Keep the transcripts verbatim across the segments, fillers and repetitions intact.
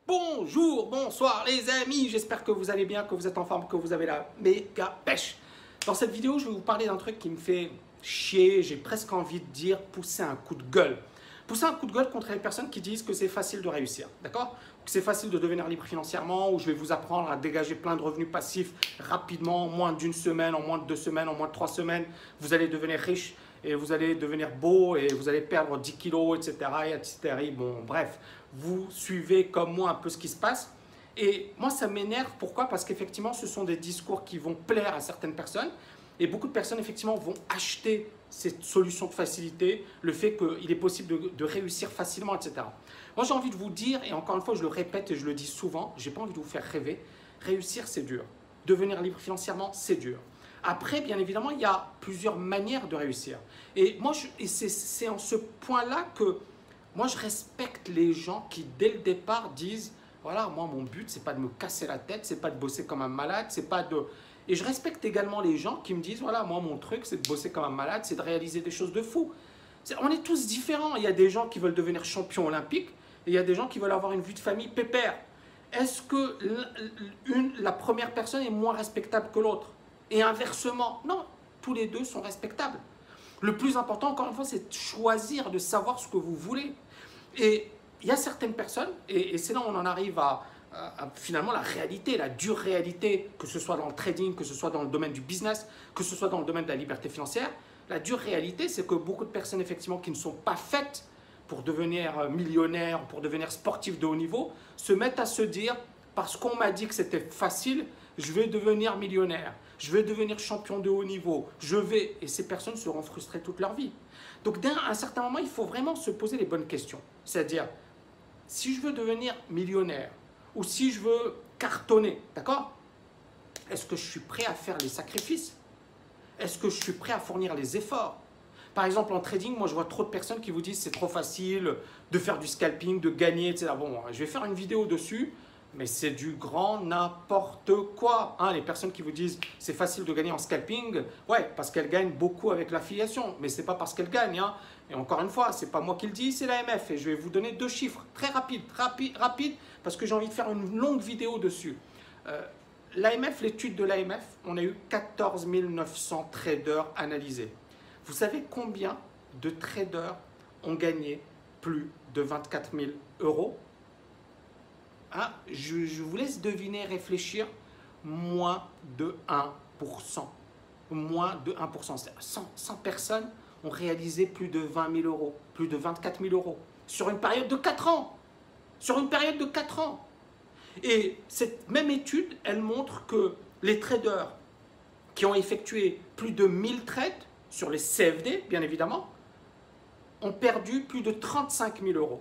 Bonjour, bonsoir les amis, j'espère que vous allez bien, que vous êtes en forme, que vous avez la méga pêche. Dans cette vidéo, je vais vous parler d'un truc qui me fait chier, j'ai presque envie de dire pousser un coup de gueule. Pousser un coup de gueule contre les personnes qui disent que c'est facile de réussir, d'accord? Que c'est facile de devenir libre financièrement, ou je vais vous apprendre à dégager plein de revenus passifs rapidement, en moins d'une semaine, en moins de deux semaines, en moins de trois semaines, vous allez devenir riche. Et vous allez devenir beau et vous allez perdre dix kilos, et cetera, et cetera. Bon, bref, vous suivez comme moi un peu ce qui se passe. Et moi, ça m'énerve. Pourquoi? Parce qu'effectivement, ce sont des discours qui vont plaire à certaines personnes. Et beaucoup de personnes, effectivement, vont acheter cette solution de facilité, le fait qu'il est possible de, de réussir facilement, et cetera. Moi, j'ai envie de vous dire, et encore une fois, je le répète et je le dis souvent, je n'ai pas envie de vous faire rêver, réussir, c'est dur. Devenir libre financièrement, c'est dur. Après, bien évidemment, il y a plusieurs manières de réussir. Et moi, c'est en ce point-là que moi, je respecte les gens qui, dès le départ, disent « Voilà, moi, mon but, c'est pas de me casser la tête, c'est pas de bosser comme un malade, c'est pas de… » Et je respecte également les gens qui me disent « Voilà, moi, mon truc, c'est de bosser comme un malade, c'est de réaliser des choses de fou. » On est tous différents. Il y a des gens qui veulent devenir champion olympique et il y a des gens qui veulent avoir une vie de famille pépère. Est-ce que une, la première personne est moins respectable que l'autre? Et inversement, non, tous les deux sont respectables. Le plus important, encore une fois, c'est de choisir, de savoir ce que vous voulez. Et il y a certaines personnes, et, et c'est là où on en arrive à, à, à finalement la réalité, la dure réalité, que ce soit dans le trading, que ce soit dans le domaine du business, que ce soit dans le domaine de la liberté financière. La dure réalité, c'est que beaucoup de personnes, effectivement, qui ne sont pas faites pour devenir millionnaires, pour devenir sportifs de haut niveau, se mettent à se dire, parce qu'on m'a dit que c'était facile, je vais devenir millionnaire, je vais devenir champion de haut niveau, je vais… Et ces personnes seront frustrées toute leur vie. Donc, à un certain moment, il faut vraiment se poser les bonnes questions. C'est-à-dire, si je veux devenir millionnaire ou si je veux cartonner, d'accord? Est-ce que je suis prêt à faire les sacrifices? Est-ce que je suis prêt à fournir les efforts? Par exemple, en trading, moi, je vois trop de personnes qui vous disent c'est trop facile de faire du scalping, de gagner, et cetera. Bon, je vais faire une vidéo dessus. Mais c'est du grand n'importe quoi. Hein, les personnes qui vous disent c'est facile de gagner en scalping, ouais, parce qu'elles gagnent beaucoup avec l'affiliation. Mais ce n'est pas parce qu'elles gagnent. Hein. Et encore une fois, ce n'est pas moi qui le dis, c'est l'A M F. Et je vais vous donner deux chiffres très rapides, rapide, rapide, parce que j'ai envie de faire une longue vidéo dessus. Euh, L'A M F, l'étude de l'A M F, on a eu quatorze mille neuf cents traders analysés. Vous savez combien de traders ont gagné plus de vingt-quatre mille euros? Hein, je, je vous laisse deviner, réfléchir, moins de un pour cent. Moins de un pour cent. cent, cent personnes ont réalisé plus de vingt mille euros, plus de vingt-quatre mille euros, sur une période de quatre ans. Sur une période de quatre ans. Et cette même étude, elle montre que les traders qui ont effectué plus de mille trades, sur les C F D, bien évidemment, ont perdu plus de trente-cinq mille euros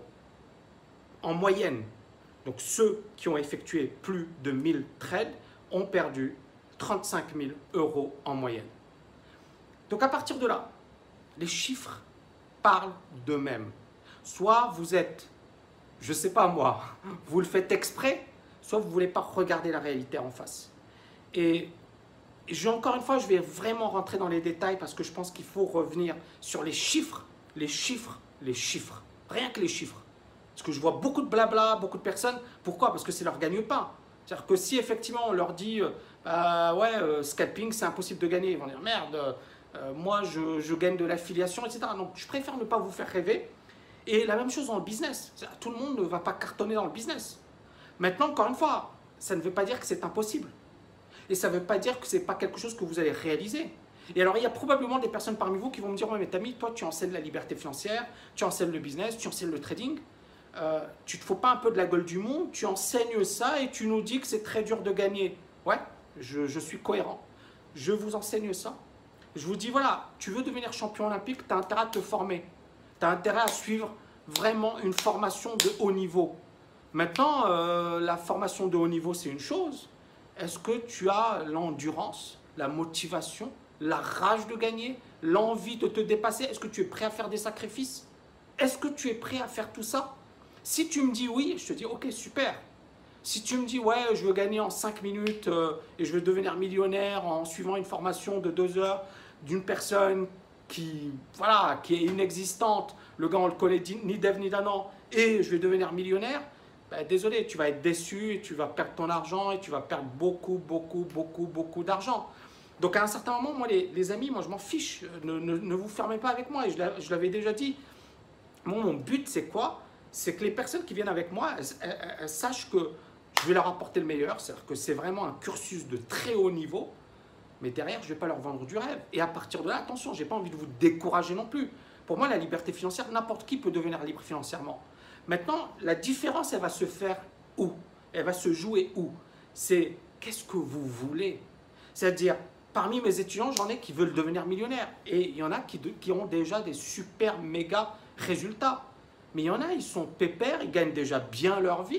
en moyenne. Donc ceux qui ont effectué plus de mille trades ont perdu trente-cinq mille euros en moyenne. Donc à partir de là, les chiffres parlent d'eux-mêmes. Soit vous êtes, je ne sais pas moi, vous le faites exprès, soit vous ne voulez pas regarder la réalité en face. Et je, encore une fois, je vais vraiment rentrer dans les détails parce que je pense qu'il faut revenir sur les chiffres, les chiffres, les chiffres. Rien que les chiffres. Parce que je vois beaucoup de blabla, beaucoup de personnes. Pourquoi? Parce que c'est leur gagne-pain. C'est-à-dire que si effectivement on leur dit euh, ouais, euh, scalping, c'est impossible de gagner, ils vont dire merde, euh, moi je, je gagne de l'affiliation, et cetera. Donc je préfère ne pas vous faire rêver. Et la même chose dans le business. Tout le monde ne va pas cartonner dans le business. Maintenant, encore une fois, ça ne veut pas dire que c'est impossible. Et ça ne veut pas dire que ce n'est pas quelque chose que vous allez réaliser. Et alors, il y a probablement des personnes parmi vous qui vont me dire « Ouais, mais Tammy, toi, tu enseignes la liberté financière, tu enseignes le business, tu enseignes le trading. Euh, tu ne te fous pas un peu de la gueule du monde, tu enseignes ça et tu nous dis que c'est très dur de gagner. » Ouais, je, je suis cohérent. Je vous enseigne ça. Je vous dis, voilà, tu veux devenir champion olympique, tu as intérêt à te former. Tu as intérêt à suivre vraiment une formation de haut niveau. Maintenant, euh, la formation de haut niveau, c'est une chose. Est-ce que tu as l'endurance, la motivation, la rage de gagner, l'envie de te dépasser? Est-ce que tu es prêt à faire des sacrifices? Est-ce que tu es prêt à faire tout ça? Si tu me dis oui, je te dis ok, super. Si tu me dis ouais, je veux gagner en cinq minutes euh, et je veux devenir millionnaire en suivant une formation de deux heures d'une personne qui, voilà, qui est inexistante, le gars on le connaît ni d'Ève ni d'Adam, et je vais devenir millionnaire, ben, désolé, tu vas être déçu et tu vas perdre ton argent et tu vas perdre beaucoup, beaucoup, beaucoup, beaucoup d'argent. Donc à un certain moment, moi les, les amis, moi je m'en fiche, ne, ne, ne vous fermez pas avec moi et je l'avais déjà dit. Moi, mon but c'est quoi? C'est que les personnes qui viennent avec moi, elles, elles, elles sachent que je vais leur apporter le meilleur, c'est-à-dire que c'est vraiment un cursus de très haut niveau, mais derrière je ne vais pas leur vendre du rêve. Et à partir de là, attention, je n'ai pas envie de vous décourager non plus. Pour moi, la liberté financière, n'importe qui peut devenir libre financièrement. Maintenant, la différence, elle va se faire où? Elle va se jouer où? C'est qu'est-ce que vous voulez? C'est-à-dire, parmi mes étudiants, j'en ai qui veulent devenir millionnaires. Et il y en a qui, qui ont déjà des super méga résultats. Mais il y en a, ils sont pépères, ils gagnent déjà bien leur vie.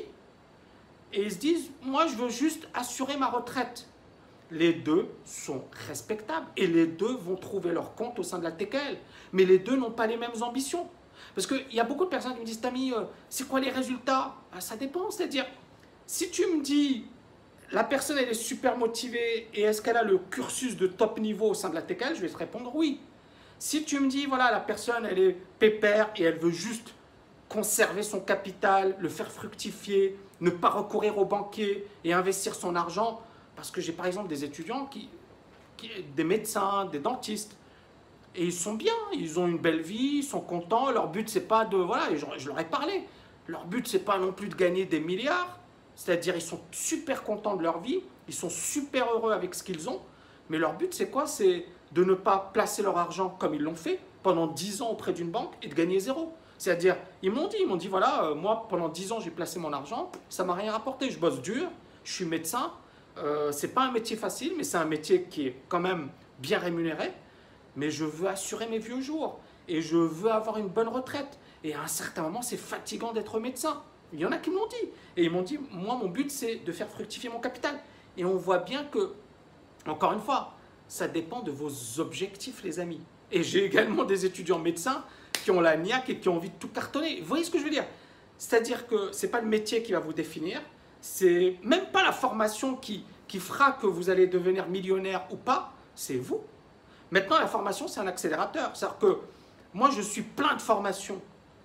Et ils se disent, moi, je veux juste assurer ma retraite. Les deux sont respectables et les deux vont trouver leur compte au sein de la T K L. Mais les deux n'ont pas les mêmes ambitions. Parce qu'il y a beaucoup de personnes qui me disent, Tami, euh, c'est quoi les résultats? Ben, ça dépend, c'est-à-dire, si tu me dis, la personne elle est super motivée et est-ce qu'elle a le cursus de top niveau au sein de la T K L, je vais te répondre oui. Si tu me dis, voilà, la personne elle est pépère et elle veut juste conserver son capital, le faire fructifier, ne pas recourir au banquier et investir son argent, parce que j'ai par exemple des étudiants, qui, qui, des médecins, des dentistes, et ils sont bien, ils ont une belle vie, ils sont contents, leur but c'est pas de, voilà, je, je leur ai parlé, leur but c'est pas non plus de gagner des milliards, c'est-à-dire ils sont super contents de leur vie, ils sont super heureux avec ce qu'ils ont, mais leur but c'est quoi? C'est de ne pas placer leur argent comme ils l'ont fait pendant dix ans auprès d'une banque et de gagner zéro. C'est-à-dire, ils m'ont dit, ils m'ont dit, voilà, euh, moi pendant dix ans j'ai placé mon argent, ça m'a rien rapporté, je bosse dur, je suis médecin, euh, c'est pas un métier facile, mais c'est un métier qui est quand même bien rémunéré, mais je veux assurer mes vieux jours et je veux avoir une bonne retraite. Et à un certain moment, c'est fatigant d'être médecin. Il y en a qui m'ont dit. Et ils m'ont dit, moi, mon but, c'est de faire fructifier mon capital. Et on voit bien que, encore une fois, ça dépend de vos objectifs, les amis. Et j'ai également des étudiants médecins qui ont la niaque et qui ont envie de tout cartonner. Vous voyez ce que je veux dire? C'est-à-dire que ce n'est pas le métier qui va vous définir, c'est même pas la formation qui, qui fera que vous allez devenir millionnaire ou pas, c'est vous. Maintenant, la formation, c'est un accélérateur. C'est-à-dire que moi, je suis plein de formations.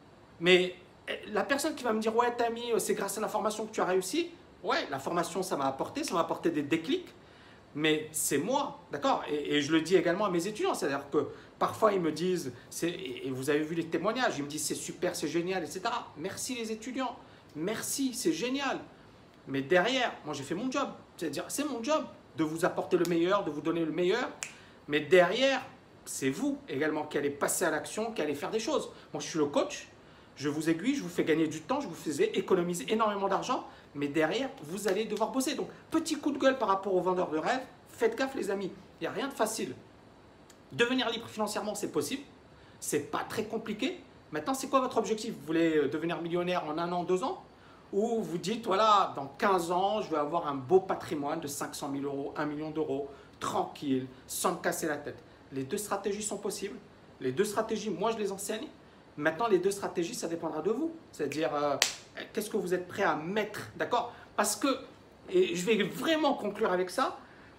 Mais la personne qui va me dire « Ouais, Tami, c'est grâce à la formation que tu as réussi », ouais, la formation, ça m'a apporté, ça m'a apporté des déclics. Mais c'est moi, d'accord? et, et je le dis également à mes étudiants. C'est-à-dire que parfois, ils me disent, et vous avez vu les témoignages, ils me disent « C'est super, c'est génial, et cetera » Merci les étudiants. Merci, c'est génial. Mais derrière, moi, j'ai fait mon job. C'est-à-dire, c'est mon job de vous apporter le meilleur, de vous donner le meilleur. Mais derrière, c'est vous également qui allez passer à l'action, qui allez faire des choses. Moi, je suis le coach, je vous aiguille, je vous fais gagner du temps, je vous fais économiser énormément d'argent, mais derrière, vous allez devoir bosser. Donc, petit coup de gueule par rapport aux vendeurs de rêves, faites gaffe les amis, il n'y a rien de facile. Devenir libre financièrement, c'est possible, c'est pas très compliqué. Maintenant, c'est quoi votre objectif? Vous voulez devenir millionnaire en un an, deux ans? Ou vous dites, voilà, dans quinze ans, je vais avoir un beau patrimoine de cinq cent mille euros, un million d'euros, tranquille, sans me casser la tête. Les deux stratégies sont possibles. Les deux stratégies, moi, je les enseigne. Maintenant, les deux stratégies, ça dépendra de vous. C'est-à-dire, euh, qu'est-ce que vous êtes prêt à mettre, d'accord? Parce que, et je vais vraiment conclure avec ça,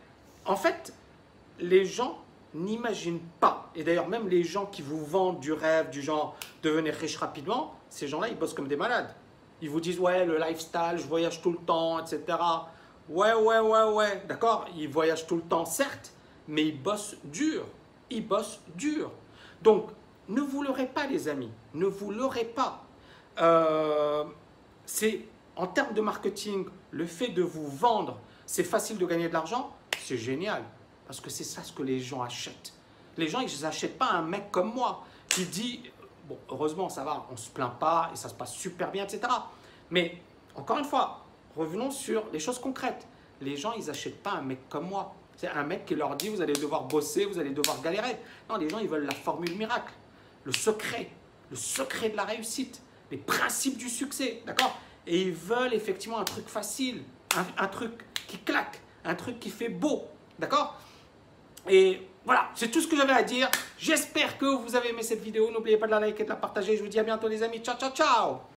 en fait, les gens n'imaginent pas, et d'ailleurs même les gens qui vous vendent du rêve, du genre devenir riche rapidement, ces gens-là, ils bossent comme des malades. Ils vous disent, ouais, le lifestyle, je voyage tout le temps, et cetera. Ouais, ouais, ouais, ouais, d'accord, ils voyagent tout le temps, certes, mais ils bossent dur. Ils bossent dur. Donc, ne vous leurrez pas, les amis. Ne vous leurrez pas. Euh, c'est, en termes de marketing, le fait de vous vendre, c'est facile de gagner de l'argent, c'est génial. Parce que c'est ça ce que les gens achètent. Les gens, ils n'achètent pas un mec comme moi qui dit, bon, heureusement, ça va, on ne se plaint pas et ça se passe super bien, et cetera. Mais, encore une fois, revenons sur les choses concrètes. Les gens, ils n'achètent pas un mec comme moi. C'est un mec qui leur dit, vous allez devoir bosser, vous allez devoir galérer. Non, les gens, ils veulent la formule miracle, le secret, le secret de la réussite, les principes du succès, d'accord? Et ils veulent effectivement un truc facile, un, un truc qui claque, un truc qui fait beau, d'accord? Et voilà, c'est tout ce que j'avais à dire. J'espère que vous avez aimé cette vidéo. N'oubliez pas de la liker et de la partager. Je vous dis à bientôt les amis. Ciao, ciao, ciao!